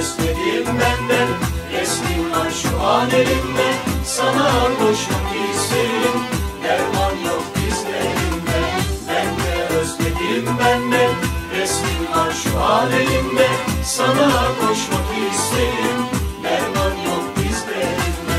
özledim benden. Resmin var şu an elimde, sana koşmak isterim. Derman yok dizlerimde, ben de özledim benden. Resmin var şu an elimde, sana koşmak isterim. Derman yok dizlerimde.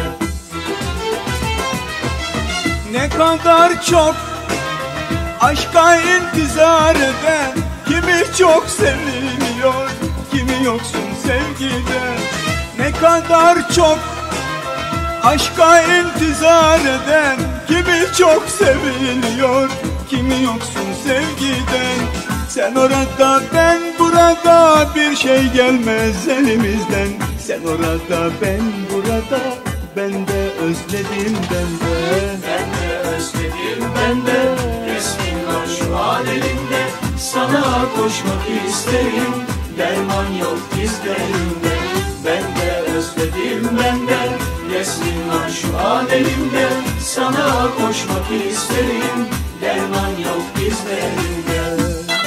Ne kadar çok aşka intizar eden, kimi çok seviliyor, kimi yoksun sevgiden. Ne kadar çok aşka intizar eden, kimi çok seviliyor, kimi yoksun sevgiden. Sen orada ben burada, bir şey gelmez elimizden. Sen orada ben burada, ben de özledim ben de. Ben de özledim ben de. Resmin var şu an elimde, sana koşmak isterim. Derman yok dizlerimde, ben de özledim ben de. Resmin var şu an elimde, sana koşmak isterim. Derman yok dizlerimde.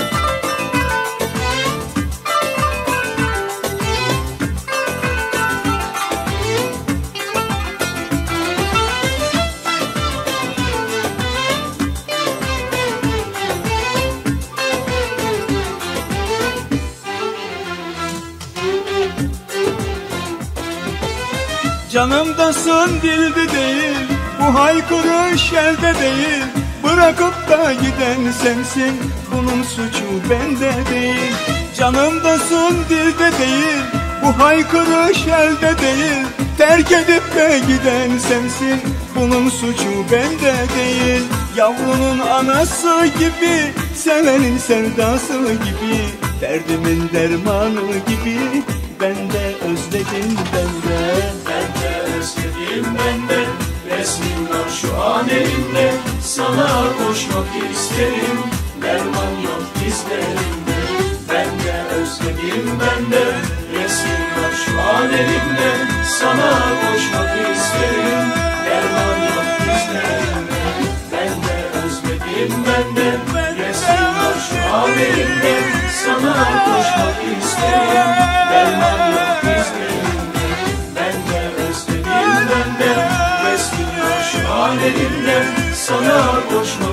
Canımdasın dilde değil, bu haykırış elde değil. Bırakıp da giden sensin, bunun suçu bende değil. Canımdasın dilde değil, bu haykırış elde değil. Terk edip de giden sensin, bunun suçu bende değil. Yavrunun anası gibi, sevenin sevdası gibi, derdimin dermanı gibi, ben de özledim ben de. Ben de özledim ben de. Resmin var şu an elimde, sana koşmak isterim. Derman yok dizlerimde, ben de özledim ben de. Resmin var şu an elimde, sana koşmak isterim. Derman yok dizlerimde, ben de özledim ben de. Resmin var şu an elimde, sana koşmak isterim. Derman yok dizlerimde, ben de özledim ben de. Resmin var şu an elimde, sana koşmak